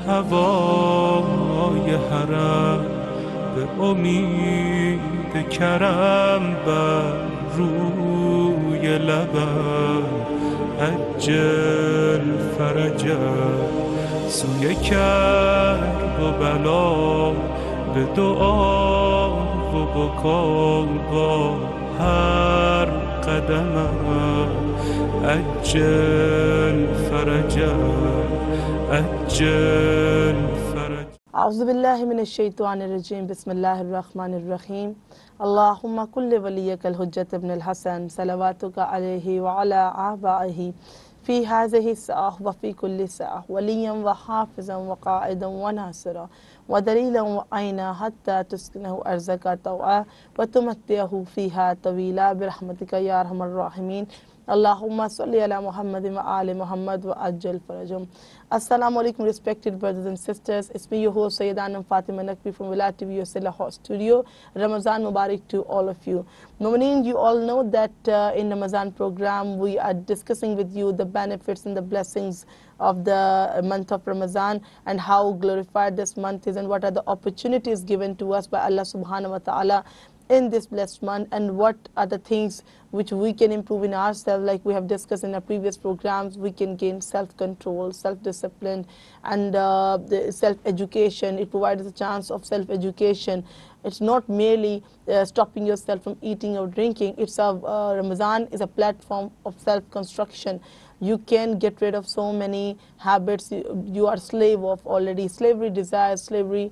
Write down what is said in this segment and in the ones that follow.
هوای حرم به امید کرم بر روی لبم عجل فرجم سوی کرب و بلا به دعا و بکا با هر قدمم عجل فرجم عجل فرجم. أعوذ بالله من الشيطان الرجيم بسم الله الرحمن الرحيم اللهم كل وليك الحجة ابن الحسن صلواتك عليه وعلى آبائه في هذه الساعة وفي كل ساعة وليا وحافظا وقائدا وناصرا ودليلا وعينا حتى تسكنه أرزك طوعا وتمتعه فيها طويلا برحمتك يا أرحم الراحمين اللهم صل على محمد وآل Muhammad وعجل فرجهم. Assalamu alaikum respected brothers and sisters. It's me your host Sayyida Anam Fatima Naqvi from Wilayat TV USA Lahore studio. Ramazan Mubarak to all of you. Mu'mineen, you all know that in Ramazan program we are discussing with you the benefits and the blessings of the month of Ramadan and how glorified this month is and what are the opportunities given to us by Allah subhanahu wa ta'ala in this blessed month, and what are the things which we can improve in ourselves. Like we have discussed in our previous programs, we can gain self-control, self-discipline, and the self-education. It provides a chance of self-education. It's not merely stopping yourself from eating or drinking. It's Ramadan is a platform of self-construction. You can get rid of so many habits you are slave of already. Slavery desires, slavery,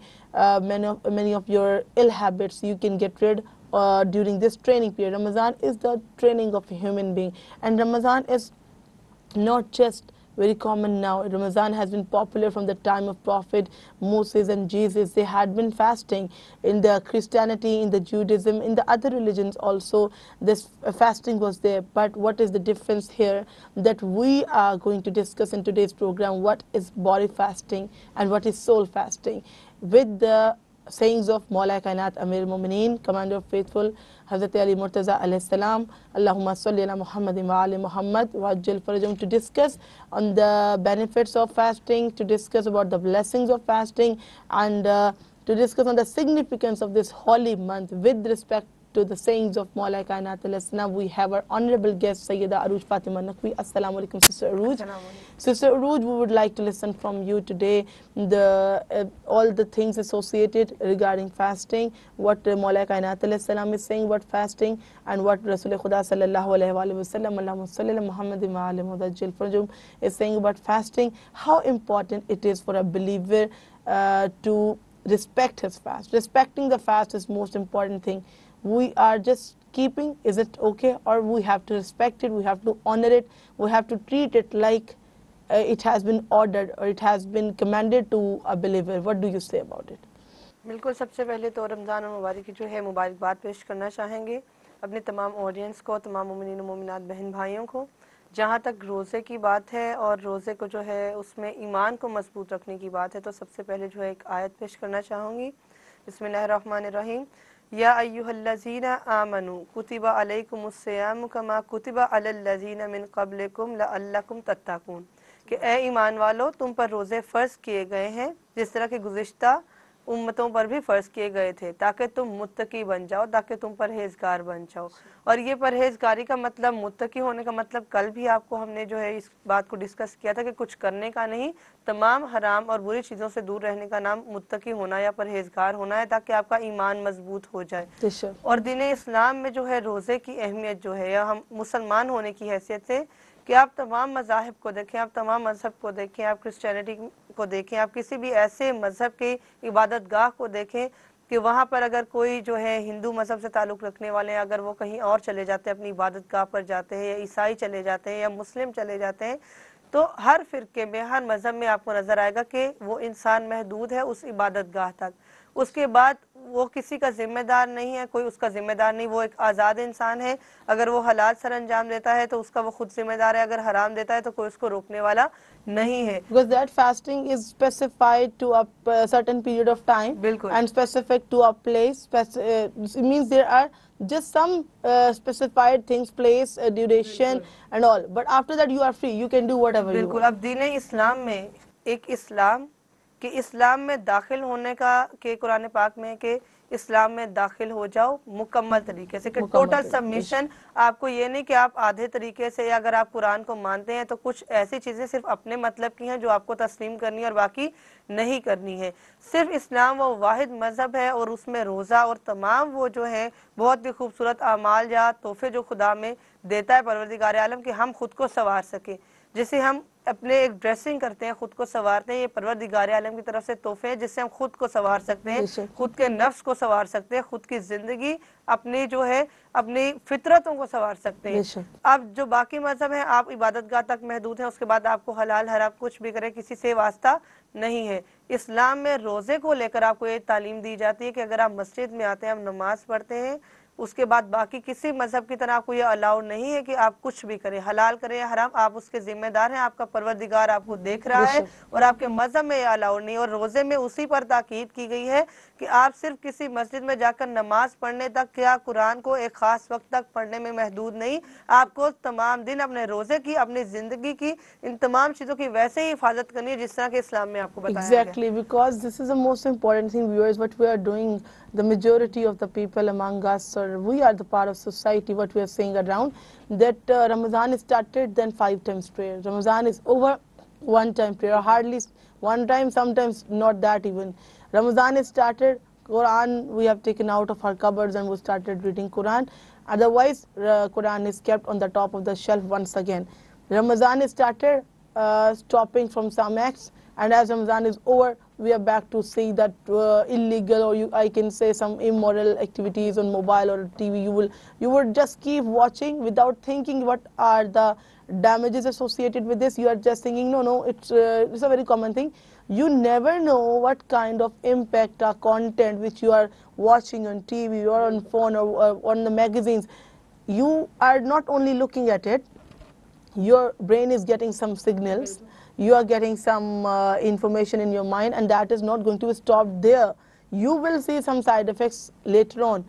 many of your ill habits you can get rid during this training period. Ramadan is the training of a human being, and Ramadan is not just very common now. Ramadan has been popular from the time of Prophet Moses and Jesus. They had been fasting in the Christianity, in the Judaism, in the other religions also. This fasting was there. But what is the difference here that we are going to discuss in today's program? What is body fasting and what is soul fasting? With the sayings of Maula Kainat Amir Mu'mineen, Commander of Faithful, Hazrat Ali Murtaza alayhi salam, Allahumma salli ala Muhammadin wa ali Muhammad wa ajil farajum, to discuss on the benefits of fasting, to discuss about the blessings of fasting, and to discuss on the significance of this holy month with respect to the sayings of Maula Kainat alayhi salam. We have our honorable guest Sayyida Arooj Fatima Naqvi. Assalamu alaikum, Sister Arooj. Sister Arooj, we would like to listen from you today all the things associated regarding fasting, what Maula Kainat alayhi salam is saying about fasting, and what Rasul Khuda sallallahu alayhi wa sallam, Allahumma salli ala Muhammadin wa ali Muhammad farjum, is saying about fasting, how important it is for a believer to respect his fast. Respecting the fast is most important thing. We are just keeping, is it okay, or we have to respect it, we have to honor it, we have to treat it like it has been ordered or it has been commanded to a believer. What do you say about it? बिल्कुल, सबसे पहले तो रमज़ान और मुबारक की जो है मुबारकबाद पेश करना चाहेंगे अपने तमाम ऑडियंस को, तमाम मोमिनीन और मोमिनात बहन भाइयों को। जहाँ तक रोज़े की बात है और रोज़े को जो है उसमें ईमान को मजबूत रखने की बात है, तो सबसे पहले जो है एक आयत पेश करना चाहूँगी। बिस्मिल्लाहिर्रहमानिर्रहीम। या अय्युहल्लज़ीना आमनू कुतिबा अलैकुमुस्सियामु कमा कुतिबा अलल्लज़ीना मिन क़ब्लिकुम लअल्लकुम तत्तक़ून, कि ए ईमान वालो, तुम पर रोज़े फ़र्ज़ किए गए हैं जिस तरह के गुज़िश्ता उम्मतों पर भी फ़र्ज़ किए गए थे, ताकि तुम मुत्तकी बन जाओ, ताकि तुम परहेज़गार बन जाओ। और ये परहेज़गारी का मतलब, मुत्तकी होने का मतलब, कल भी आपको हमने जो है इस बात को डिस्कस किया था कि कुछ करने का नहीं, तमाम हराम और बुरी चीज़ों से दूर रहने का नाम मुत्तकी होना या परहेज़गार होना है, ताकि आपका ईमान मजबूत हो जाए। और दीन इस्लाम में जो है रोज़े की अहमियत जो है, या हम मुसलमान होने की हैसियत से, कि आप तमाम मज़ाहिब को देखें, आप तमाम मज़हब को देखें, आप क्रिश्चियनिटी को देखें, आप किसी भी ऐसे मज़हब की इबादत गाह को देखें कि वहाँ पर अगर कोई जो है हिंदू मज़हब से ताल्लुक़ रखने वाले हैं, अगर वो कहीं और चले जाते हैं, अपनी इबादत गाह पर जाते हैं, या ईसाई चले जाते हैं या मुस्लिम चले जाते हैं, तो हर फ़िरके में, हर मज़हब में आपको नज़र आएगा कि वो इंसान महदूद है उस इबादत गाह तक। उसके बाद वो किसी का ज़िम्मेदार नहीं है, कोई उसका ज़िम्मेदार नहीं, वो एक आज़ाद इंसान है। अगर वो हलाल सर अंजाम देता है तो उसका वो खुद ज़िम्मेदार है, अगर हराम देता है तो कोई उसको रोकने वाला नहीं है। Because that fasting is specified to a certain period of time, बिल्कुल, and specific to a place. It means there are just some specified things, place, duration and all, but after that you are free, you can do whatever you want. बिल्कुल। अब दीन इस्लाम में एक इस्लाम کہ اسلام میں داخل ہونے کا کہ قرآن پاک میں کہ اسلام میں داخل ہو جاؤ مکمل طریقے سے, کہ ٹوٹل سبمیشن. آپ کو یہ نہیں کہ آپ آدھے طریقے سے, یا اگر آپ قرآن کو مانتے ہیں تو کچھ ایسی چیزیں صرف اپنے مطلب کی ہیں جو آپ کو تسلیم کرنی ہے اور باقی نہیں کرنی ہے. صرف اسلام وہ واحد مذہب ہے, اور اس میں روزہ اور تمام وہ جو ہیں بہت ہی خوبصورت اعمال یا تحفے جو خدا میں دیتا ہے پروردگار عالم, کہ ہم خود کو سنوار سکیں. جسے ہم اپنے ایک ڈریسنگ کرتے ہیں, خود کو سنوارتے ہیں, یہ پروردگار عالم کی طرف سے تحفے ہیں جس سے ہم خود کو سنوار سکتے ہیں, خود کے نفس کو سنوار سکتے ہیں, خود کی زندگی اپنی جو ہے اپنی فطرتوں کو سنوار سکتے ہیں. اب جو باقی مذہب ہیں آپ عبادت گاہ تک محدود ہیں, اس کے بعد آپ کو حلال حرام کچھ بھی کرے کسی سے واسطہ نہیں ہے. اسلام میں روزے کو لے کر آپ کو یہ تعلیم دی جاتی ہے کہ اگر آپ مسجد میں آتے ہیں, آپ نماز پڑھتے ہیں, اس کے بعد باقی کسی مذہب کی طرح آپ کو یہ الاؤ نہیں ہے کہ آپ کچھ بھی کریں, حلال کریں یا حرام, آپ اس کے ذمہ دار ہیں, آپ کا پروردگار آپ کو دیکھ رہا ہے, اور آپ کے مذہب میں یہ الاؤ نہیں. اور روزے میں اسی پر تاکید کی گئی ہے کہ آپ صرف کسی مسجد میں جا کر نماز پڑھنے تک یا قرآن کو ایک خاص وقت تک پڑھنے میں محدود نہیں, آپ کو تمام دن اپنے روزے کی, اپنی زندگی کی, ان تمام چیزوں کی ویسے ہی حفاظت کرنی ہے جس طرح کہ اسلام میں آپ کو بتایا گیا. Exactly, because this is the most important thing, viewers, what we are doing, the majority of the people among us, or we are the part of society, what we are saying around, that Ramadan is started, then 5 times prayer. Ramadan is over, 1 time prayer, hardly 1 time, sometimes not that even. Ramadan is started, Quran we have taken out of our cupboards and we started reading Quran. Otherwise, Quran is kept on the top of the shelf once again. Ramadan is started, stopping from some acts, and as Ramadan is over, we are back to see that illegal, or I can say some immoral activities on mobile or TV. You would just keep watching without thinking what are the damages associated with this. You are just thinking, no, it's a very common thing. You never know what kind of impact or content which you are watching on TV or on phone or on the magazines. You are not only looking at it, your brain is getting some signals, you are getting some information in your mind, and that is not going to stop there. You will see some side effects later on.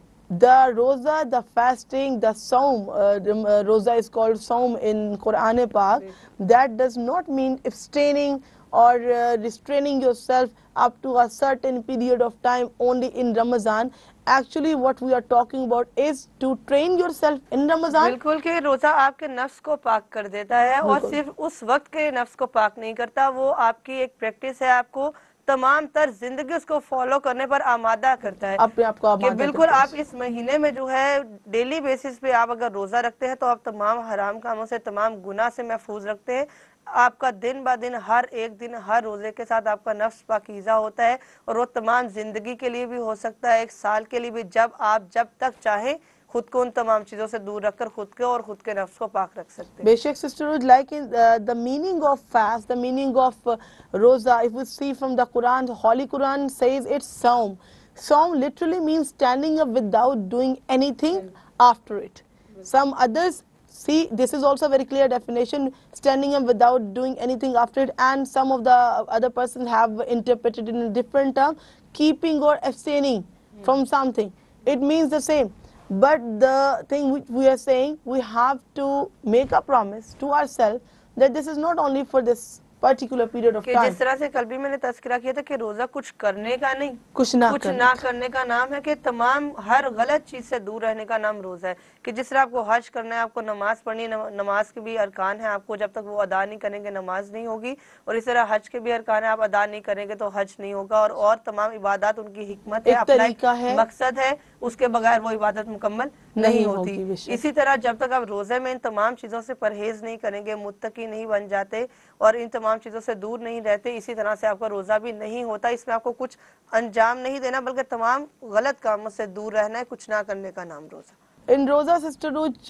The roza, the fasting, the saum, roza is called saum in Quran Pak. That does not mean abstaining or restraining yourself up to a certain period of time only in Ramadan. Actually what we are talking about is to train yourself in Ramadan. بالکل کہ روزہ آپ کے نفس کو پاک کر دیتا ہے, اور صرف اس وقت کے نفس کو پاک نہیں کرتا, وہ آپ کی ایک پریکٹس ہے, آپ کو تمام تر زندگی اس کو فالو کرنے پر آمادہ کرتا ہے. اپنے آپ کو آمادہ کہ بالکل آپ اس مہینے میں جو ہے ڈیلی بیسس پہ آپ اگر روزہ رکھتے ہیں تو آپ تمام حرام کاموں سے, تمام گناہ سے محفوظ رکھتے ہیں. آپ کا دن با دن, ہر ایک دن, ہر روزے کے ساتھ آپ کا نفس پاکیزہ ہوتا ہے, اور وہ تمام زندگی کے لیے بھی ہو سکتا ہے, 1 سال کے لیے بھی, جب تک چاہیں خود کو ان تمام چیزوں سے دور رکھ کر خود کے اور خود کے نفس کو پاک رکھ سکتے ہیں. بے شک sisterhood, like in the meaning of fast, the meaning of roza, if we see from the Quran, the Holy Quran says it's saum. Saum literally means standing up without doing anything after it. Some others see, this is also a very clear definition, standing up without doing anything after it, and some of the other persons have interpreted it in a different term, keeping or abstaining from something. It means the same. But the thing which we are saying, we have to make a promise to ourselves that this is not only for this particular period of کہ time. جس طرح سے کل بھی میں نے تذکرہ کیا تھا کہ روزہ کچھ کرنے کا نہیں, کچھ نہ کرنے کا نام ہے, کہ تمام ہر غلط چیز سے دور رہنے کا نام روزہ ہے. کہ جس طرح آپ کو حج کرنا ہے, آپ کو نماز پڑھنی ہے, نماز کے بھی ارکان ہیں, آپ کو جب تک وہ ادا نہیں کریں گے نماز نہیں ہوگی, اور اس طرح حج کے بھی ارکان ہیں, آپ ادا نہیں کریں گے تو حج نہیں ہوگا, اور تمام عبادات ان کی حکمت ہے, اپنا مقصد ہے, اس کے بغیر وہ عبادت مکمل نہیں ہوتی. اسی طرح جب تک آپ روزے میں ان تمام چیزوں سے پرہیز نہیں کریں گے, متقی نہیں بن جاتے اور ان تمام چیزوں سے دور نہیں رہتے, اسی طرح سے آپ کا روزہ بھی نہیں ہوتا. اس میں آپ کو کچھ انجام نہیں دینا, بلکہ تمام غلط کاموں سے دور رہنا ہے, کچھ نہ کرنے کا نام روزہ. In Roza, Sister Ruch,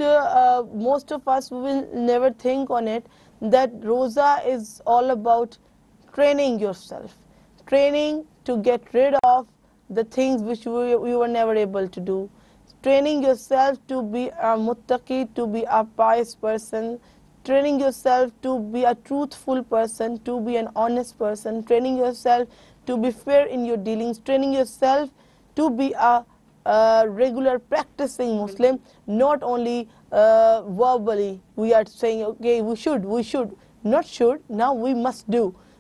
most of us will never think on it that Roza is all about training yourself, training to get rid of the things which you were never able to do, training yourself to be a muttaqi, to be a pious person, training yourself to be a truthful person, to be an honest person, training yourself to be fair in your dealings, training yourself to be a regular practicing Muslim, not only verbally we are saying okay we should, not should, now we must do.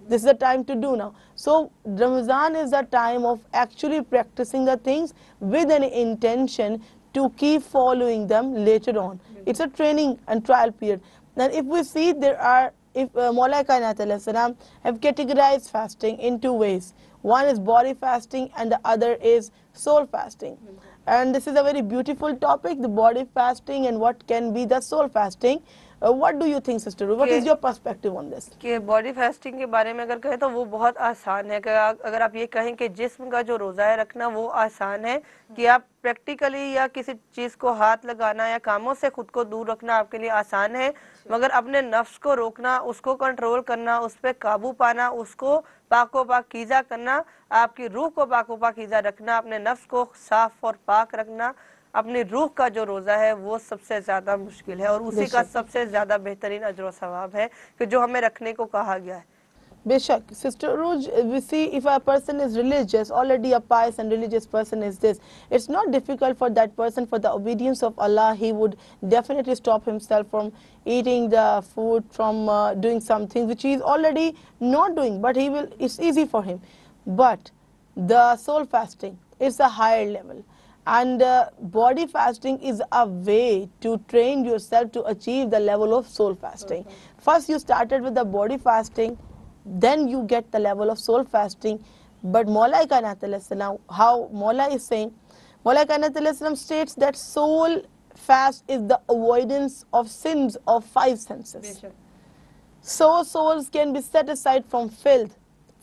This is the time to do now. So Ramadan is the time of actually practicing the things with an intention to keep following them later on. It's a training and trial period. And if we see, there are, if Maulai Kainat alayhi salam have categorized fasting in two ways. One is body fasting and the other is soul fasting. And this is a very beautiful topic, the body fasting and what can be the soul fasting. What do you think, Sister Ruth? What is your perspective on this? کہ body fasting کے بارے میں اگر کہیں تو وہ بہت آسان ہے. کہ اگر آپ یہ کہیں کہ جسم کا جو روزہ ہے رکھنا وہ آسان ہے, کہ آپ پریکٹیکلی یا کسی چیز کو ہاتھ لگانا یا کاموں سے خود کو دور رکھنا آپ کے لیے آسان ہے, مگر اپنے نفس کو روکنا, اس کو کنٹرول کرنا, اس پہ قابو پانا, اس کو پاک و پاکیزہ کرنا, آپ کی روح کو پاک و پاکیزہ رکھنا, اپنے نفس کو صاف اور پاک رکھنا, اپنی روح کا جو روزہ ہے وہ سب سے زیادہ مشکل ہے, اور اسی کا سب سے زیادہ بہترین اجر و ثواب ہے کہ جو ہمیں رکھنے کو کہا گیا ہے. بے شک Sister Ruj, we see if a person is religious, already a pious and religious person is this, it's not difficult for that person, for the obedience of Allah, he would definitely stop himself from eating the food, from doing something which he is already not doing, but he will, it's easy for him. But the soul fasting is a higher level. And body fasting is a way to train yourself to achieve the level of soul fasting. First you started with the body fasting, then you get the level of soul fasting. But Maulai Kainat alayhi salam, how Maulai is saying, Maulai Kainat alayhi salam states that soul fast is the avoidance of sins of 5 senses. So souls can be set aside from filth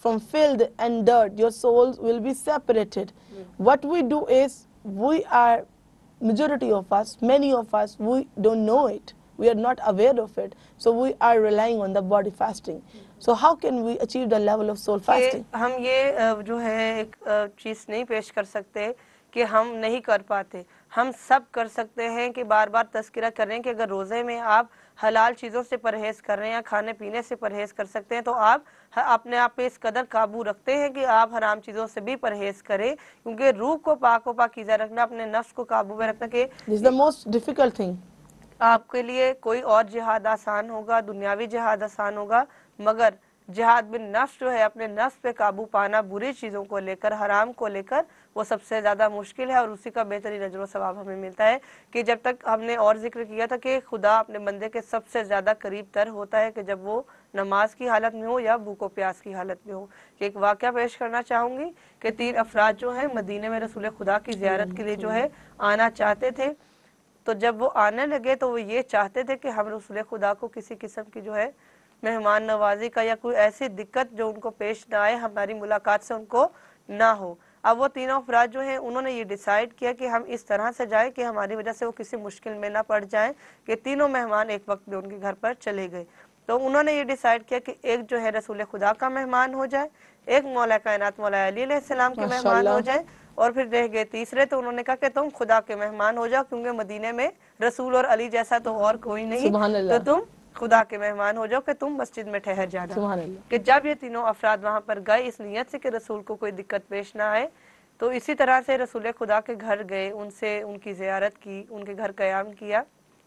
and dirt. Your souls will be separated. What we do is, we are, majority of us, many of us, we don't know it. We are not aware of it. So we are relying on the body fasting. So how can we achieve the level of soul fasting? ہم یہ جو ہے ایک چیز نہیں پیش کر سکتے کہ ہم نہیں کر پاتے. ہم سب کر سکتے ہیں کہ بار بار تذکرہ کر رہے ہیں کہ اگر روزے میں آپ حلال چیزوں سے پرہیز کر رہے ہیں یا کھانے پینے سے پرہیز کر سکتے ہیں تو آپ اپنے آپ پہ اس قدر قابو رکھتے ہیں کہ آپ حرام چیزوں سے بھی پرہیز کریں, کیونکہ روح کو پاک و پاکیزہ رکھنا, اپنے نفس کو قابو میں رکھنا, کہ This is the most difficult thing. آپ کے لیے کوئی اور جہاد آسان ہوگا, دنیاوی جہاد آسان ہوگا, مگر جہاد بن نفس جو ہے, اپنے نفس پہ قابو پانا بری چیزوں کو لے کر, حرام کو لے کر, وہ سب سے زیادہ مشکل ہے, اور اسی کا بہترین اجر و ثواب ہمیں ملتا ہے. کہ جب تک ہم نے اور ذکر کیا تھا کہ خدا اپنے بندے کے سب سے زیادہ قریب تر ہوتا ہے کہ جب وہ نماز کی حالت میں ہو یا بھوک و پیاس کی حالت میں ہو. کہ ایک واقعہ پیش کرنا چاہوں گی کہ 3 افراد جو ہیں مدینے میں رسول خدا کی زیارت کے لیے جو ہے آنا چاہتے تھے. تو جب وہ آنے لگے تو وہ یہ چاہتے تھے کہ ہم رسول خدا کو کسی قسم کی جو ہے مہمان نوازی کا یا کوئی ایسی دقت جو ان کو پیش نہ آئے, ہماری ملاقات سے ان کو نہ ہو. اب وہ تینوں افراد جو ہیں انہوں نے یہ ڈیسائیڈ کیا کہ ہم اس طرح سے جائیں کہ ہماری وجہ سے وہ کسی مشکل میں نہ پڑ جائیں, کہ تینوں مہمان ایک وقت میں ان کے گھر پر چلے گئے. تو انہوں نے یہ ڈیسائیڈ کیا کہ ایک جو ہے رسول خدا کا مہمان ہو جائے, ایک مولا کائنات مولا علی علیہ السلام کے مہمان ہو جائے, اور پھر رہ گئے تیسرے. تو انہوں نے کہا کہ تم خدا کے مہمان ہو جاؤ, کیونکہ مدینے میں رسول اور علی جیسا تو اور کوئی نہیں, تو تم خدا کے مہمان ہو جاؤ کہ تم مسجد میں ٹھہر جانا. کہ جب یہ تینوں افراد وہاں پر گئے اس نیت سے کہ رسول کو کوئی دقت پیش نہ آئے, تو اسی طرح سے رسول خدا کے گھر گئے, ان سے ان کی زیارت کی, ان کے گھر قیام کیا.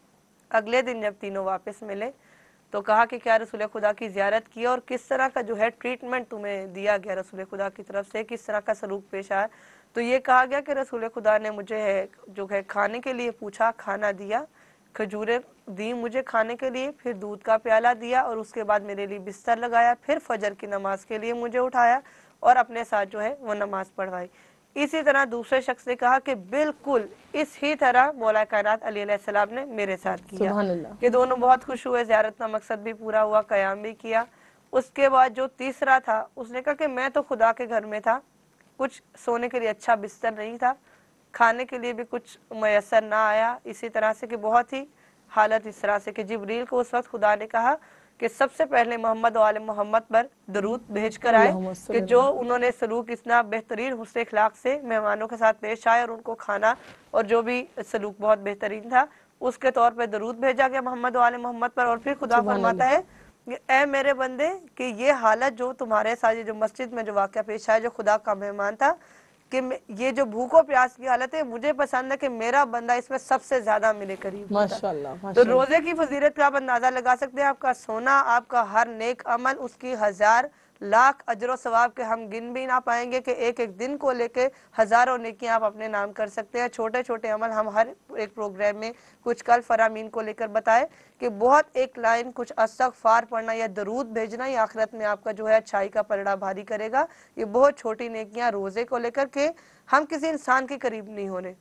اگلے دن جب تینوں واپس ملے تو کہا کہ کیا رسول خدا کی زیارت کی اور کس طرح کا جو ہے ٹریٹمنٹ تمہیں دیا گیا رسول خدا کی طرف سے, کس طرح کا سلوک پیش آیا. تو یہ کہا گیا کہ رسول خدا نے مجھے جو ہے کھانے کے لیے پوچھا, کھانا دیا, کھجوریں دی مجھے کھانے کے لیے, پھر دودھ کا پیالہ دیا, اور اس کے بعد میرے لیے بستر لگایا, پھر فجر کی نماز کے لیے مجھے اٹھایا اور اپنے ساتھ جو ہے وہ نماز پڑھوائی. اسی طرح دوسرے شخص نے کہا کہ بالکل اس ہی طرح مولا کائنات علی علیہ السلام نے میرے ساتھ کیا. کہ دونوں بہت خوش ہوئے, زیارت کا مقصد بھی پورا ہوا, قیام بھی کیا. اس کے بعد جو تیسرا تھا اس نے کہا کہ میں تو خدا کے گھر میں تھا, کچھ سونے کے لیے اچھا بستر نہیں تھا, کھانے کے لیے بھی کچھ میسر نہ آیا. اسی طرح سے کہ بہت ہی حالت اس طرح سے کہ جبریل کو اس وقت خدا نے کہا کہ سب سے پہلے محمد و آل محمد پر درود بھیج کر آئے, کہ جو انہوں نے سلوک اتنا بہترین حسن اخلاق سے مہمانوں کے ساتھ پیش آئے, اور ان کو کھانا اور جو بھی سلوک بہت بہترین تھا اس کے طور پہ درود بھیجا گیا محمد و آل محمد پر. اور پھر خدا فرماتا ہے کہ اے میرے بندے, کہ یہ حالت جو تمہارے ساتھ جو مسجد میں جو واقعہ پیش آیا, جو خدا کا مہمان تھا, کہ یہ جو بھوک و پیاس کی حالت ہے, مجھے پسند ہے کہ میرا بندہ اس میں سب سے زیادہ میرے قریب ہوتا ہے. تو روزے کی فضیلت کا آپ اندازہ لگا سکتے ہیں. آپ کا سونا, آپ کا ہر نیک عمل, اس کی 1000 لاکھ اجر و ثواب کے ہم گن بھی نہ پائیں گے کہ ایک ایک دن کو لے کے ہزاروں نیکیاں آپ اپنے نام کر سکتے ہیں. چھوٹے چھوٹے عمل ہم ہر ایک پروگرام میں کچھ کل فرامین کو لے کر بتائے کہ بہت ایک لائن کچھ استغفار پڑھنا یا درود بھیجنا یا آخرت میں آپ کا جو ہے اچھائی کا پلڑا بھاری کرے گا. یہ بہت چھوٹی نیکیاں روزے کو لے کر کے ہم کسی انسان کے قریب نہیں ہونے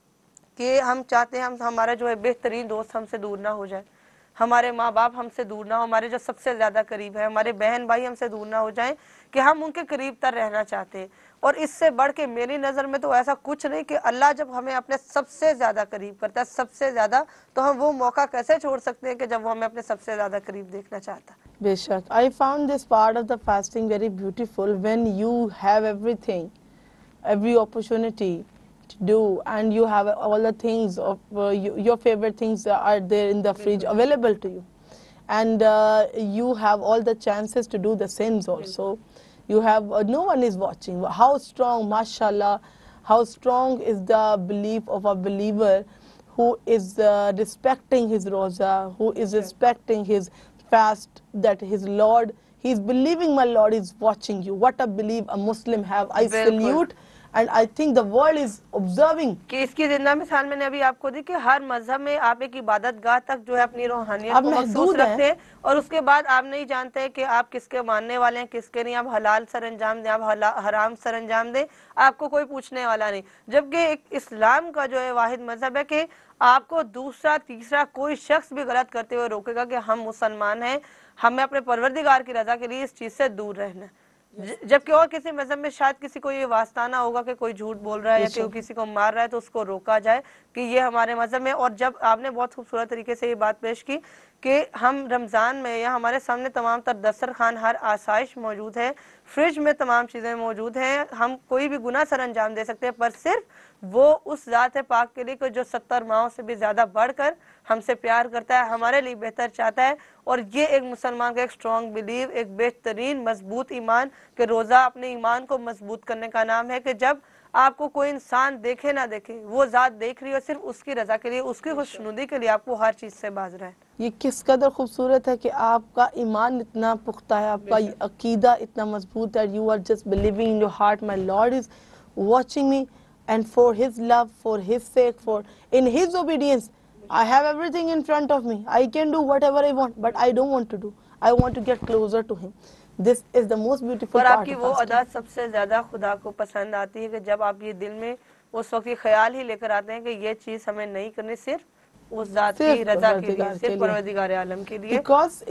کہ ہم چاہتے ہیں ہمارا جو ہے بہترین دوست ہم سے دور نہ ہو جائے, ہمارے ماں باپ ہم سے دور نہ ہو, ہمارے جو سب سے زیادہ قریب ہے ہمارے بہن بھائی ہم سے دور نہ ہو جائیں کہ ہم ان کے قریب تر رہنا چاہتے ہیں. اور اس سے بڑھ کے میری نظر میں تو ایسا کچھ نہیں کہ اللہ جب ہمیں اپنے سب سے زیادہ قریب کرتا ہے, سب سے زیادہ, تو ہم وہ موقع کیسے چھوڑ سکتے ہیں کہ جب وہ ہمیں اپنے سب سے زیادہ قریب دیکھنا چاہتا ہے. بے شک. I found this part of the fasting very beautiful when you have everything, every opportunity to do, and you have all the things of your favorite things are there in the fridge available to you, and you have all the chances to do the sins also. You have no one is watching. How strong, mashallah, how strong is the belief of a believer who is respecting his roza, who is respecting his fast, that his Lord, he is believing my Lord is watching you. What a belief a Muslim have. I salute, and I think the world is observing. کہ اس کی زندہ مثال میں نے ابھی آپ کو دی کہ ہر مذہب میں آپ ایک عبادت گاہ تک جو ہے اپنی روحانیت کو مخصوص رکھتے ہیں, اور اس کے بعد آپ نہیں جانتے کہ آپ کس کے ماننے والے ہیں کس کے نہیں. آپ حلال سر انجام دیں, آپ حرام سر انجام دیں, آپ کو کوئی پوچھنے والا نہیں. جبکہ ایک اسلام کا جو ہے واحد مذہب ہے کہ آپ کو دوسرا تیسرا کوئی شخص بھی غلط کرتے ہوئے روکے گا کہ ہم مسلمان ہیں, ہمیں اپنے پروردگار کی رضا کے لیے اس چیز سے دور رہنا ہے. جبکہ اور کسی مذہب میں شاید کسی کو یہ واسطہ ہوگا کہ کوئی جھوٹ بول رہا ہے یا کہ کسی کو مار رہا ہے تو اس کو روکا جائے کہ یہ ہمارے مذہب میں. اور جب آپ نے بہت خوبصورت طریقے سے یہ بات پیش کی کہ ہم رمضان میں یا ہمارے سامنے تمام تر دسترخوان ہر آسائش موجود ہے, فریج میں تمام چیزیں موجود ہیں, ہم کوئی بھی گناہ سر انجام دے سکتے ہیں, پر صرف وہ اس ذات پاک کے لیے کہ جو 70 ماہوں سے بھی زیادہ بڑھ کر ہم سے پیار کرتا ہے, ہمارے لیے بہتر چاہتا ہے. اور یہ ایک مسلمان کا ایک اسٹرانگ بلیو, ایک بہترین مضبوط ایمان, کہ روزہ اپنے ایمان کو مضبوط کرنے کا نام ہے کہ جب آپ کو کوئی انسان دیکھے نہ دیکھے, وہ ذات دیکھ رہی ہے, صرف اس کی رضا کے لیے, اس کی خوشنودی کے لیے آپ کو ہر چیز سے باز رہے. یہ کس قدر خوبصورت ہے کہ آپ کا ایمان اتنا پختہ ہے, آپ کا عقیدہ اتنا مضبوط ہے. You are just believing in your heart, my Lord is watching me, and for his love, for his sake, for in his obedience, I have everything in front of me. I can do whatever I want, but I don't want to do. I want to get closer to him. This is the most beautiful اور part آپ کی of وہ fasting. ادا سب سے زیادہ خدا کو پسند آتی ہے کہ جب آپ یہ دل میں اس وقت یہ خیال ہی لے کر آتے ہیں کہ یہ چیز ہمیں نہیں کرنی, صرف اس ذات کی رضا کے لیے, صرف پروردگار عالم کے لیے. Because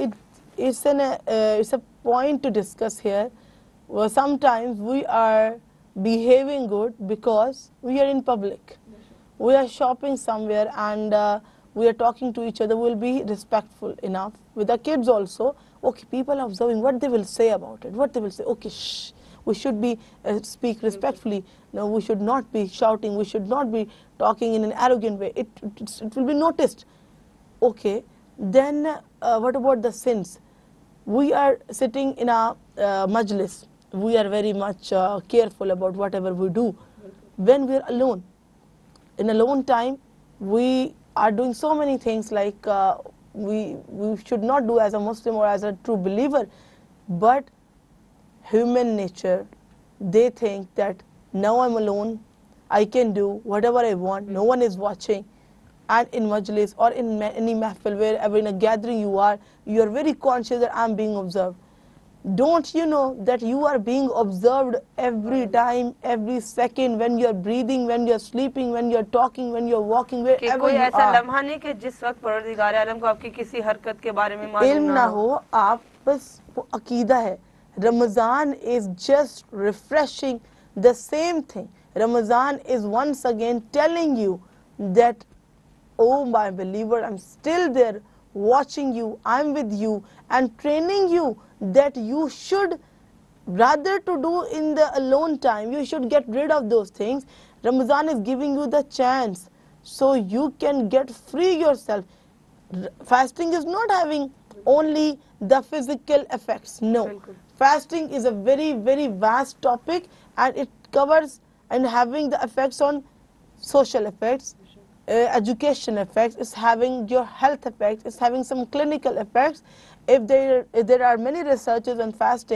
it's a point to discuss here. Well, sometimes we are behaving good because we are in public. We are shopping somewhere and we are talking to each other. We will be respectful enough with the kids also. Okay, people are observing what they will say about it, what they will say. Okay, shh, we should be speak respectfully. No, we should not be shouting, we should not be talking in an arrogant way. It will be noticed. Okay, then what about the sins? We are sitting in a majlis. We are very much careful about whatever we do. When we are alone, in alone time, we are doing so many things like we should not do as a Muslim or as a true believer. But human nature, they think that now I'm alone, I can do whatever I want, no one is watching. And in majlis or in any mahfil, wherever in a gathering you are very conscious that I'm being observed. Don't you know that you are being observed every time, every second, when you're breathing, when you're sleeping, when you're talking, when you're walking, wherever کوئی you ایسا are. لمحہ نہیں کہ جس وقت پروردگار عالم کو آپ کی کسی حرکت کے بارے میں معلوم علم نہ ہو, آپ بس وہ عقیدہ ہے. Ramadan is just refreshing the same thing. Ramadan is once again telling you that, oh my believer, I'm still there watching you, I'm with you, and training you that you should, rather to do in the alone time, you should get rid of those things. Ramadan is giving you the chance so you can get free yourself. Fasting is not having only the physical effects. No. Fasting is a very, very vast topic, and it covers and having the effects on social effects, education effects, it's having your health effects, it's having some clinical effects. If there are many researches on fasting,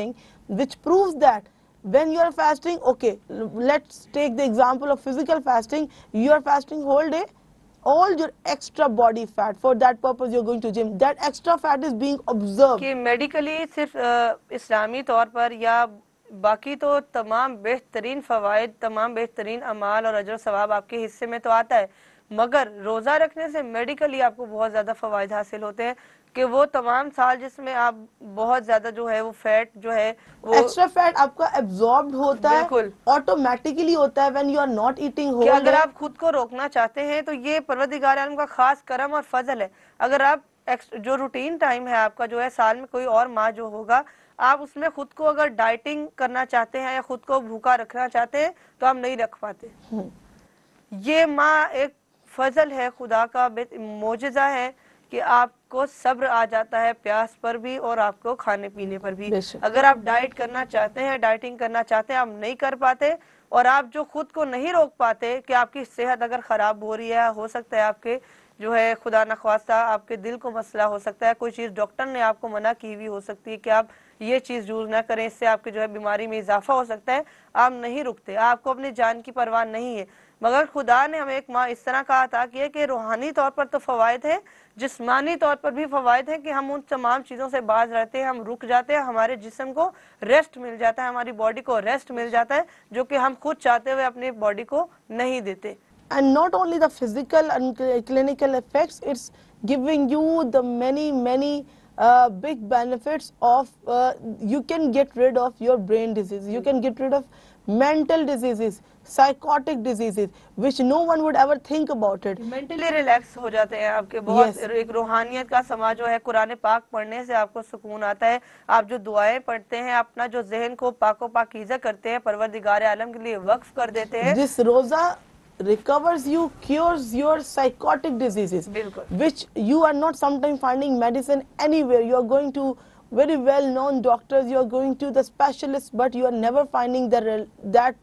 which proves that when you are fasting, okay, let's take the example of physical fasting. You are fasting whole day, all your extra body fat, for that purpose you're going to gym, that extra fat is being observed. کہ medically صرف اسلامی طور پر یا باقی تو تمام بہترین فوائد، تمام بہترین اعمال اور اجر و ثواب آپ کے حصے میں تو آتا ہے، مگر روزہ رکھنے سے میڈیکلی آپ کو بہت زیادہ فوائد حاصل ہوتے ہیں کہ وہ تمام سال جس میں آپ بہت زیادہ جو ہے وہ فیٹ جو ہے وہ ایکسٹرا فیٹ آپ کا ایبزاربڈ ہوتا ہے، بالکل آٹومیٹکلی ہوتا ہے when you are not eating کہ whole اگر day. آپ خود کو روکنا چاہتے ہیں تو یہ پروردگار عالم کا خاص کرم اور فضل ہے. اگر آپ جو روٹین ٹائم ہے آپ کا جو ہے سال میں کوئی اور ماہ جو ہوگا، آپ اس میں خود کو اگر ڈائٹنگ کرنا چاہتے ہیں یا خود کو بھوکا رکھنا چاہتے ہیں تو آپ نہیں رکھ پاتے. یہ ماہ ایک فضل ہے خدا کا، معجزہ ہے کہ آپ کو صبر آ جاتا ہے پیاس پر بھی اور آپ کو کھانے پینے پر بھی. اگر آپ ڈائٹ کرنا چاہتے ہیں، ڈائٹنگ کرنا چاہتے ہیں، آپ نہیں کر پاتے اور آپ جو خود کو نہیں روک پاتے کہ آپ کی صحت اگر خراب ہو رہی ہے، ہو سکتا ہے آپ کے جو ہے خدا نخواستہ آپ کے دل کو مسئلہ ہو سکتا ہے، کوئی چیز ڈاکٹر نے آپ کو منع کی ہوئی ہو سکتی ہے کہ آپ یہ چیز یوز نہ کریں، اس سے آپ کے جو ہے بیماری میں اضافہ ہو سکتا ہے، آپ نہیں رکتے، آپ کو اپنی جان کی پرواہ نہیں ہے. مگر خدا نے ہمیں ایک ماہ اس طرح کا عطا کیا کہ روحانی طور پر تو فوائد ہیں، جسمانی طور پر بھی فوائد ہیں کہ ہم ان تمام چیزوں سے باز رہتے ہیں، ہم رک جاتے ہیں، ہمارے جسم کو ریسٹ مل جاتا ہے، ہماری باڈی کو ریسٹ مل جاتا ہے، جو کہ ہم خود چاہتے ہوئے اپنی باڈی کو نہیں دیتے. And not only the physical and clinical effects, it's giving you the many big benefits of you can get rid of your brain disease, you can get rid of mental diseases, psychotic diseases, which no one would ever think about it. Mentally relax ہو جاتے ہیں آپ کے بہت. ایک روحانیت کا سما جو ہے قرآن پاک پڑھنے سے آپ کو سکون آتا ہے. آپ جو دعائیں پڑھتے ہیں، اپنا جو ذہن کو پاک و پاکیزہ کرتے ہیں، پروردگار عالم کے لیے وقف کر دیتے ہیں. This roza recovers you, cures your psychotic diseases, which you are not sometimes finding medicine anywhere. You are going to very well known doctors, you are going to the specialists, but you are never finding that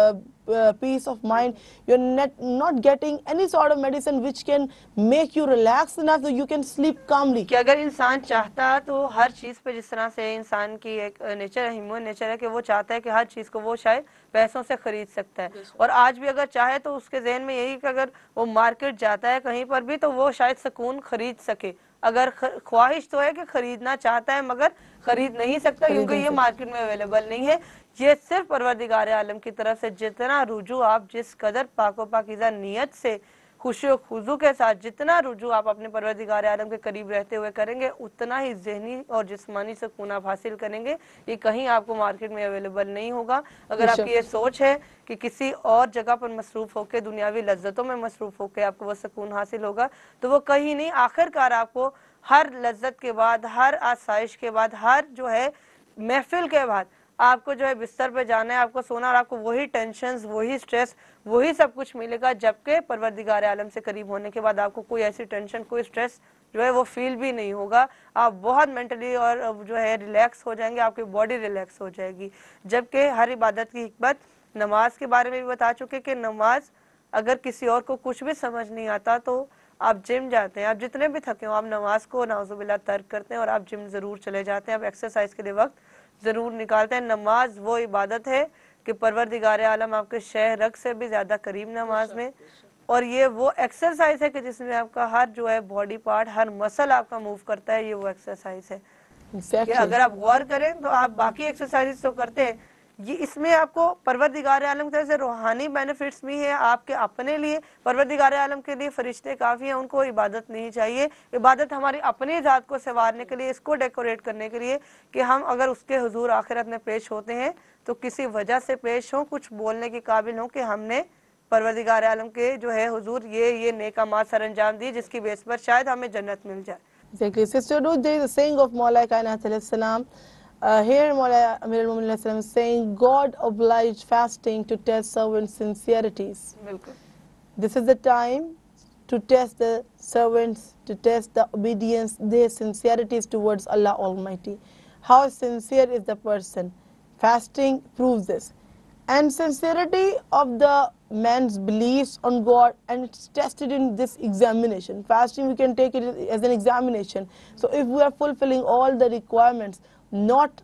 peace of mind. You are not getting any sort of medicine which can make you relax enough so you can sleep calmly. کہ اگر انسان چاہتا تو ہر چیز پہ، جس طرح سے انسان کی ایک نیچر، ہیومن نیچر ہے کہ وہ چاہتا ہے کہ ہر چیز کو وہ شاید پیسوں سے خرید سکتا ہے، اور آج بھی اگر چاہے تو اس کے ذہن میں یہی کہ اگر وہ مارکیٹ جاتا ہے کہیں پر بھی تو وہ شاید سکون خرید سکے. اگر خواہش تو ہے کہ خریدنا چاہتا ہے مگر خرید نہیں سکتا کیونکہ یہ مارکیٹ میں اویلیبل نہیں ہے. یہ صرف پروردگار عالم کی طرف سے جتنا رجوع آپ جس قدر پاک و پاکیزہ نیت سے خوشی و خضوع کے ساتھ جتنا رجوع آپ اپنے پروردگار عالم کے قریب رہتے ہوئے کریں گے، اتنا ہی ذہنی اور جسمانی سکون آپ حاصل کریں گے. یہ کہیں آپ کو مارکیٹ میں اویلیبل نہیں ہوگا. اگر آپ کی یہ سوچ ہے کہ کسی اور جگہ پر مصروف ہو کے، دنیاوی لذتوں میں مصروف ہو کے آپ کو وہ سکون حاصل ہوگا، تو وہ کہیں نہیں. آخر کار آپ کو ہر لذت کے بعد، ہر آسائش کے بعد، ہر جو ہے محفل کے بعد آپ کو جو ہے بستر پہ جانا ہے، آپ کو سونا، اور آپ کو وہی ٹینشنز، وہی سٹریس، وہی سب کچھ ملے گا، جبکہ پروردگار عالم سے قریب ہونے کے بعد آپ کو کوئی ایسی ٹینشن، کوئی سٹریس جو ہے وہ فیل بھی نہیں ہوگا. آپ بہت مینٹلی اور جو ہے ریلیکس ہو جائیں گے، آپ کی باڈی ریلیکس ہو جائے گی. جبکہ ہر عبادت کی حکمت، نماز کے بارے میں بھی بتا چکے کہ نماز اگر کسی اور کو کچھ بھی سمجھ نہیں آتا تو آپ جم جاتے ہیں، آپ جتنے بھی تھکے ہوں آپ نماز کو نعوذ باللہ ترک کرتے ہیں اور آپ جم ضرور چلے جاتے ہیں، آپ ایکسرسائز کے لیے وقت ضرور نکالتے ہیں. نماز وہ عبادت ہے کہ پروردگار عالم آپ کے شہ رگ سے بھی زیادہ قریب نماز میں، اور یہ وہ ایکسرسائز ہے کہ جس میں آپ کا ہر جو ہے باڈی پارٹ، ہر مسل آپ کا موو کرتا ہے. یہ وہ ایکسرسائز ہے کہ اگر آپ غور کریں تو آپ باقی ایکسرسائز تو کرتے ہیں، یہ اس میں آپ کو پروردگار عالم کی طرف سے روحانی بینیفٹس بھی ہیں آپ کے اپنے لیے. پروردگار عالم کے لیے فرشتے کافی ہیں، ان کو عبادت نہیں چاہیے. عبادت ہماری اپنی ذات کو سنوارنے کے لیے، اس کو ڈیکوریٹ کرنے کے لیے کہ ہم اگر اس کے حضور آخرت میں پیش ہوتے ہیں تو کسی وجہ سے پیش ہوں، کچھ بولنے کے قابل ہوں کہ ہم نے پروردگار عالم کے جو ہے حضور یہ نیک اعمال سر انجام دی جس کی بیس پر شاید ہمیں جنت مل جائے. Exactly. Sister Ruth, there is a saying of Maulai Kainat alayhi salam. Here Maulai Amir al-Mu'minin alayhi salam is saying, God obliged fasting to test servants' sincerities. This is the time to test the servants, to test the obedience, their sincerities towards Allah Almighty. How sincere is the person? Fasting proves this. And sincerity of the man's beliefs on God, and it's tested in this examination. Fasting, we can take it as an examination. So if we are fulfilling all the requirements, not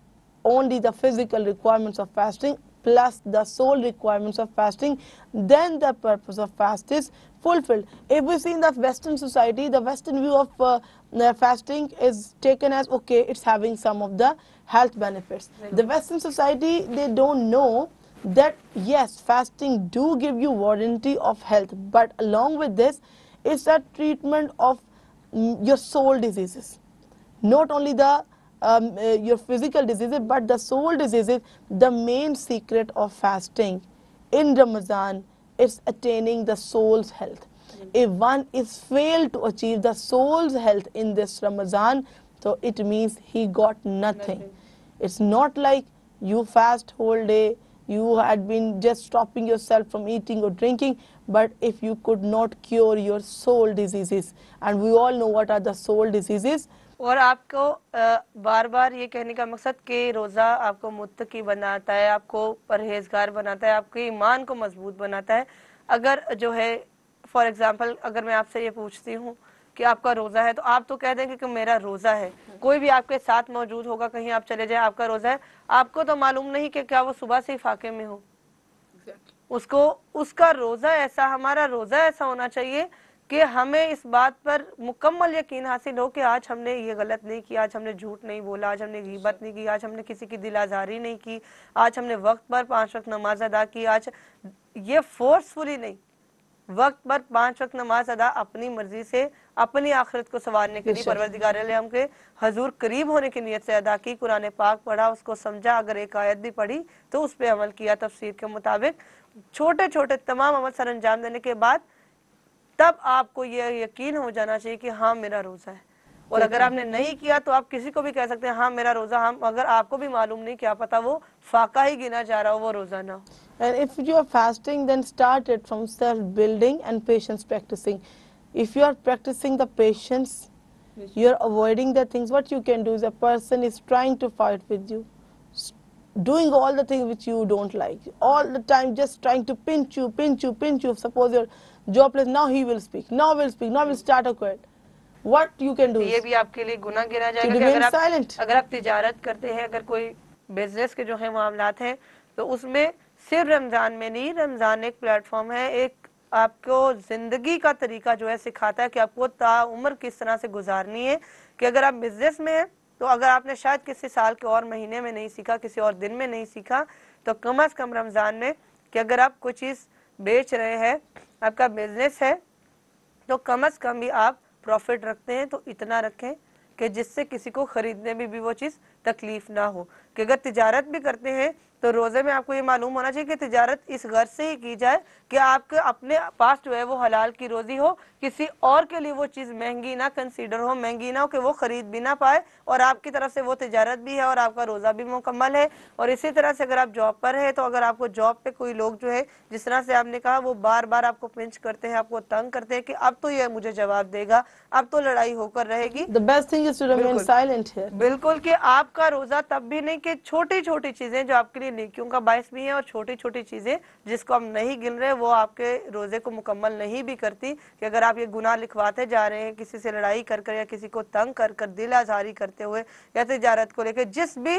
only the physical requirements of fasting plus the soul requirements of fasting, then the purpose of fast is fulfilled. If we see in the Western society, the Western view of fasting is taken as, okay, it's having some of the health benefits. The Western society, they don't know that yes, fasting do give you warranty of health, but along with this, it's a treatment of your soul diseases. Not only the your physical diseases, but the soul diseases. The main secret of fasting in Ramadan is attaining the soul's health. If one is failed to achieve the soul's health in this Ramadan, so it means he got nothing. It's not like you fast whole day, you had been just stopping yourself from eating or drinking, but if you could not cure your soul diseases, and we all know what are the soul diseases. اور آپ کو بار بار یہ کہنے کا مقصد کہ روزہ آپ کو متقی بناتا ہے، آپ کو پرہیزگار بناتا ہے، آپ کے ایمان کو مضبوط بناتا ہے. اگر جو ہے فار ایگزامپل اگر میں آپ سے یہ پوچھتی ہوں کہ آپ کا روزہ ہے تو آپ تو کہہ دیں گے کہ میرا روزہ ہے. کوئی بھی آپ کے ساتھ موجود ہوگا، کہیں آپ چلے جائیں، آپ کا روزہ ہے، آپ کو تو معلوم نہیں کہ کیا وہ صبح سے ہی فاقے میں ہو. اس کا روزہ ایسا، ہمارا روزہ ایسا ہونا چاہیے کہ ہمیں اس بات پر مکمل یقین حاصل ہو کہ آج ہم نے یہ غلط نہیں کیا، آج ہم نے جھوٹ نہیں بولا، آج ہم نے غیبت نہیں کی، آج ہم نے کسی کی دل آزاری نہیں کی، آج ہم نے وقت پر 5 وقت نماز ادا کی. آج یہ فورسفلی نہیں، وقت پر 5 وقت نماز ادا اپنی مرضی سے، اپنی آخرت کو سنوارنے کے لیے، پروردگار عالم کے حضور قریب ہونے کی نیت سے ادا کی. قرآن پاک پڑھا، اس کو سمجھا، اگر ایک آیت بھی پڑھی تو اس پہ عمل کیا تفسیر کے مطابق. چھوٹے چھوٹے تمام عمل سر انجام دینے کے بعد تب آپ کو یہ یقین ہو جانا چاہیے کہ ہاں میرا روزہ ہے. اور اگر آپ نے نہیں کیا تو آپ کسی کو بھی کہہ سکتے ہیں ہاں میرا روزہ، ہم اگر آپ کو بھی معلوم نہیں، کیا پتا وہ فاقہ ہی گنا جا رہا ہو، وہ روزہ نہ ہو. And if you are fasting, then start it from self-building and patience practicing. If you are practicing the patience, you are avoiding the things. What you can do is, a person is trying to fight with you, doing all the things which you don't like, all the time just trying to pinch you. Suppose you're jobless, now he will speak, now will start a quit. What you can do یہ is بھی آپ کے لیے گناہ گنا جائے to گا کہ remain silent. اگر آپ تجارت کرتے ہیں، اگر کوئی بزنس کے جو ہے معاملات ہیں، تو اس میں صرف رمضان میں نہیں، رمضان ایک پلیٹ فارم ہے، ایک آپ کو زندگی کا طریقہ جو ہے سکھاتا ہے کہ آپ کو تا عمر کس طرح سے گزارنی ہے. کہ اگر آپ بزنس میں ہیں تو اگر آپ نے شاید کسی سال کے اور مہینے میں نہیں سیکھا، کسی اور دن میں نہیں سیکھا، تو کم از کم رمضان میں کہ اگر آپ کوئی چیز بیچ رہے ہیں، آپ کا بزنس ہے، تو کم از کم بھی آپ پروفٹ رکھتے ہیں تو اتنا رکھیں کہ جس سے کسی کو خریدنے میں بھی وہ چیز تکلیف نہ ہو. کہ اگر تجارت بھی کرتے ہیں تو روزے میں آپ کو یہ معلوم ہونا چاہیے کہ تجارت اس غرض سے ہی کی جائے کہ آپ کے اپنے پاس جو ہے وہ حلال کی روزی ہو، کسی اور کے لیے وہ چیز مہنگی نہ کنسیڈر ہو، مہنگی نہ ہو کہ وہ خرید بھی نہ پائے، اور آپ کی طرف سے وہ تجارت بھی ہے اور آپ کا روزہ بھی مکمل ہے. اور اسی طرح سے اگر آپ جاب پر ہے تو اگر آپ کو جاب پہ کوئی لوگ جو ہے جس طرح سے آپ نے کہا وہ بار بار آپ کو پنچ کرتے ہیں، آپ کو تنگ کرتے ہیں کہ اب تو یہ مجھے جواب دے گا، اب تو لڑائی ہو کر رہے گی. The best thing is to remain silent here. بالکل کہ آپ کا روزہ تب بھی نہیں کہ چھوٹی چھوٹی چیزیں جو آپ کے لیے نیکیوں کا باعث بھی ہیں، اور چھوٹی چھوٹی چیزیں جس کو ہم نہیں گن رہے وہ آپ کے روزے کو مکمل نہیں بھی کرتی. کہ اگر آپ یہ گناہ لکھواتے جا رہے ہیں کسی سے لڑائی کر کر، یا کسی کو تنگ کر کر، دل آزاری کرتے ہوئے، یا تجارت کو لے کے، جس بھی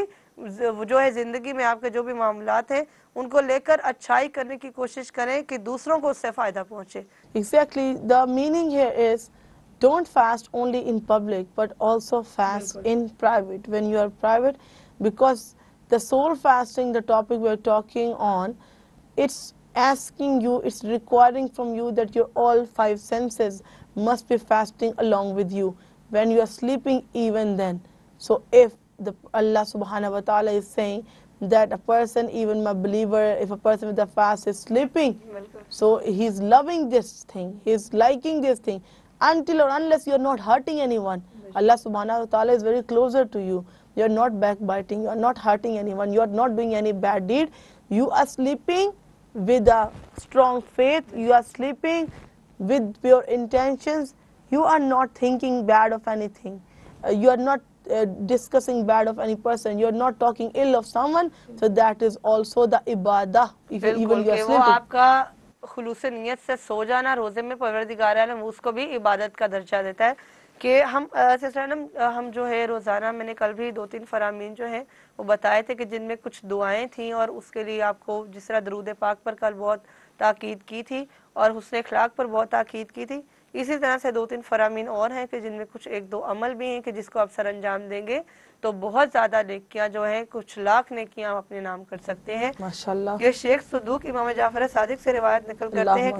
جو ہے زندگی میں آپ کے جو بھی معاملات ہیں ان کو لے کر اچھائی کرنے کی کوشش کریں کہ دوسروں کو اس سے فائدہ پہنچے. Exactly. The meaning here is, don't fast only in public, but also fast in private. When you are private, because the soul fasting, the topic we are talking on, it's asking you, it's requiring from you that your all 5 senses must be fasting along with you. When you are sleeping, even then. So if Allah subhanahu wa ta'ala is saying that a person, even my believer, if a person with a fast is sleeping, so he's loving this thing, he's liking this thing, until or unless you're not hurting anyone. Allah subhanahu wa ta'ala is very closer to you. You're not backbiting, you're not hurting anyone, you're not doing any bad deed. You are sleeping with a strong faith, you are sleeping with pure intentions, you are not thinking bad of anything, you are not discussing bad of any person, you are not talking ill of someone, so that is also the ibadah. Even you are وہ sleeping. آپ کا خلوص نیت سے سو جانا روزے میں پروردگار عالم اس کو بھی عبادت کا درجہ دیتا ہے. کہ ہم جو ہے روزانہ، میں نے کل بھی 2-3 فرامین جو ہیں وہ بتائے تھے کہ جن میں کچھ دعائیں تھیں، اور اس کے لیے آپ کو جس طرح درود پاک پر کل بہت تاکید کی تھی اور حسن اخلاق پر بہت تاکید کی تھی، اسی طرح سے 2-3 فرامین اور ہیں کہ جن میں کچھ 1-2 عمل بھی ہیں کہ جس کو آپ سر انجام دیں گے تو بہت زیادہ نیکیاں جو ہیں، کچھ لاکھ نیکیاں آپ اپنے نام کر سکتے ہیں۔ ماشاءاللہ۔ یہ شیخ صدوق امام جعفر صادق سے روایت نقل کرتے ہیں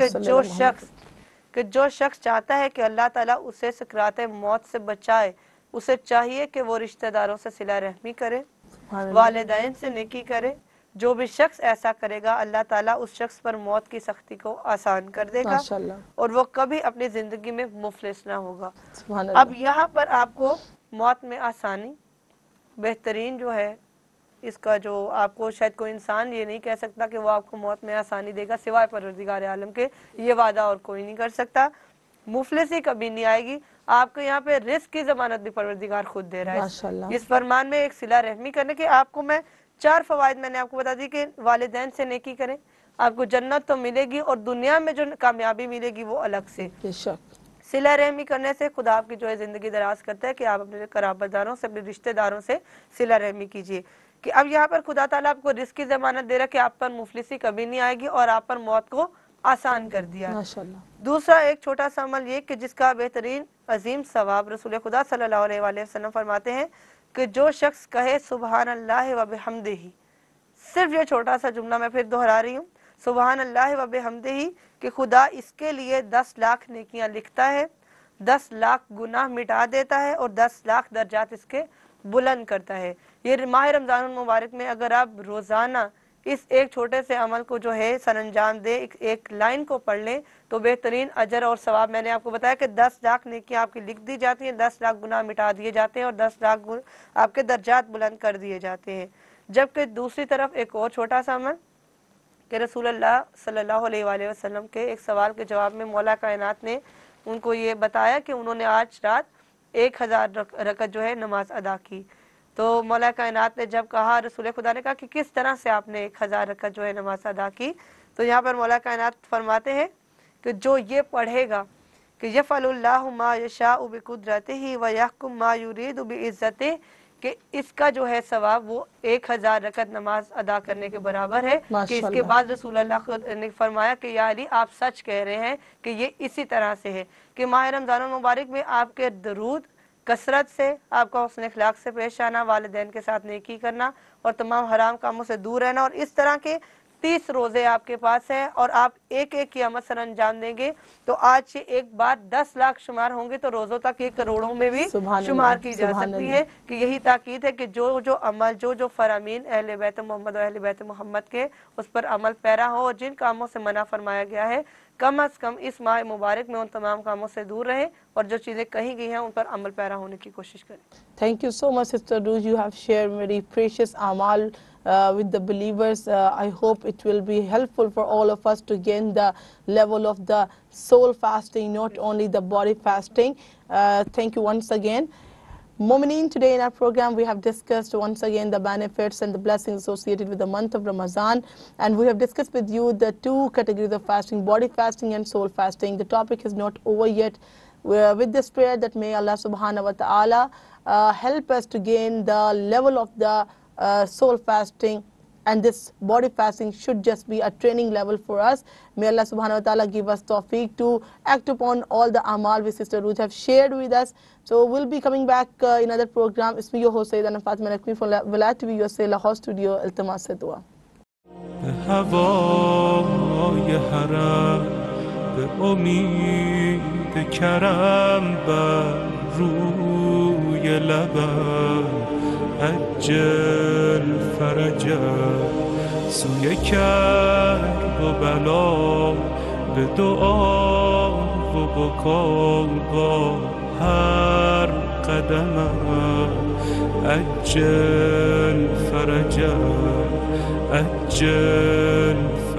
کہ جو شخص چاہتا ہے کہ اللہ تعالیٰ اسے سکرات موت سے بچائے، اسے چاہیے کہ وہ رشتہ داروں سے صلہ رحمی کرے، والدین سے نیکی کرے۔ جو بھی شخص ایسا کرے گا اللہ تعالیٰ اس شخص پر موت کی سختی کو آسان کر دے گا اور وہ کبھی اپنی زندگی میں مفلس نہ ہوگا۔ اب یہاں پر آپ کو موت میں آسانی بہترین جو ہے، اس کا جو آپ کو شاید کوئی انسان یہ نہیں کہہ سکتا کہ وہ آپ کو موت میں آسانی دے گا سوائے پروردگار عالم کے، یہ وعدہ اور کوئی نہیں کر سکتا۔ مفلسی کبھی نہیں آئے گی۔ آپ کو یہاں پہ رزق کی ضمانت بھی پروردگار خود دے رہا ہے۔ اس فرمان میں ایک صلہ رحمی کرنے کے آپ کو میں 4 فوائد میں نے آپ کو بتا دی کہ والدین سے نیکی کریں، آپ کو جنت تو ملے گی اور دنیا میں جو کامیابی ملے گی وہ الگ سے۔ صلہ رحمی کرنے سے خدا آپ کی جو ہے زندگی دراز کرتا ہے کہ آپ اپنے قرابت داروں سے، اپنے رشتہ داروں سے صلہ رحمی کیجیے۔ کہ اب یہاں پر خدا تعالیٰ آپ کو رزق کی ضمانت دے رہا ہے کہ آپ پر مفلسی کبھی نہیں آئے گی اور آپ پر موت کو آسان کر دیا۔ دوسرا ایک چھوٹا سا عمل یہ کہ جس کا بہترین عظیم ثواب رسول خدا صلی اللہ علیہ وآلہ وسلم فرماتے ہیں کہ جو شخص کہے سبحان اللہ و بحمدہ، صرف یہ چھوٹا سا جملہ میں پھر دہرا رہی ہوں، سبحان اللہ و بحمدہ، کہ خدا اس کے لیے 10 لاکھ نیکیاں لکھتا ہے، 10 لاکھ گناہ مٹا دیتا ہے اور 10 لاکھ درجات اس کے بلند کرتا ہے۔ یہ ماہ رمضان المبارک میں اگر آپ روزانہ اس ایک چھوٹے سے عمل کو جو ہے سر انجام دے، ایک لائن کو پڑھ لیں تو بہترین اجر اور ثواب، میں نے آپ کو بتایا کہ 10 لاکھ نیکیاں آپ کی لکھ دی جاتی ہیں، 10 لاکھ گناہ مٹا دیے جاتے ہیں اور 10 لاکھ آپ کے درجات بلند کر دیے جاتے ہیں۔ جبکہ دوسری طرف ایک اور چھوٹا سا عمل کہ رسول اللہ صلی اللہ علیہ وآلہ وسلم کے ایک سوال کے جواب میں مولا کائنات نے ان کو یہ بتایا کہ انہوں نے آج رات 1000 رکعت جو ہے نماز ادا کی۔ تو مولا کائنات نے جب کہا، رسول خدا نے کہا کہ کس طرح سے آپ نے 1000 رکعت جو ہے نماز ادا کی، تو یہاں پر مولا کائنات فرماتے ہیں کہ جو یہ پڑھے گا کہ یفعل اللہ ما یشاء بقدرتہ ویحکم ما یرید بعزتہ، کہ اس کا جو ہے ثواب وہ 1000 رکعت نماز ادا کرنے کے برابر ہے۔ کہ اس کے بعد رسول اللہ نے فرمایا کہ یا علی آپ سچ کہہ رہے ہیں کہ یہ اسی طرح سے ہے کہ ماہ رمضان المبارک میں آپ کے درود کثرت سے، آپ کا حسن اخلاق سے پیش آنا، والدین کے ساتھ نیکی کرنا اور تمام حرام کاموں سے دور رہنا، اور اس طرح کے 30 روزے آپ کے پاس ہیں اور آپ ایک ایک کی عمل سر انجام دیں گے تو آج سے ایک بار 10 لاکھ شمار ہوں گے تو روزوں تک یہ کروڑوں میں بھی شمار کی جا سکتی ہے۔ کہ یہی تاکید ہے کہ جو عمل، جو فرامین اہل بیت محمد و اہل بیت محمد کے اس پر عمل پیرا ہو اور جن کاموں سے منع فرمایا گیا ہے، کم از کم اس ماہ مبارک میں ان تمام کاموں سے دور رہیں اور جو چیزیں کہی گئی ہیں ان پر عمل پیرا ہونے کی کوشش کریں۔ Thank you so much, Sister Ruj. You have shared very precious amal with the believers. I hope it will be helpful for all of us to gain the level of the soul fasting, not only the body fasting. Thank you once again. Mu'mineen, today in our program we have discussed once again the benefits and the blessings associated with the month of Ramadan, and we have discussed with you the 2 categories of fasting, body fasting and soul fasting. The topic is not over yet. With this prayer that may Allah subhanahu wa ta'ala help us to gain the level of the soul fasting, and this body fasting should just be a training level for us. May Allah subhanahu wa ta'ala give us tawfiq to act upon all the amal which Sister Ruth have shared with us. So we'll be coming back in another program. It's me, your host Sayyidana Fatima Nakwi from Vilayat TV USA Lahore studio. Iltimas se dua. هوای حرم به امید کرم بر روی لبم عجل فرجا سوی کرب و بلا به دعا و بکا با هر قدمم عجل فرجا عجل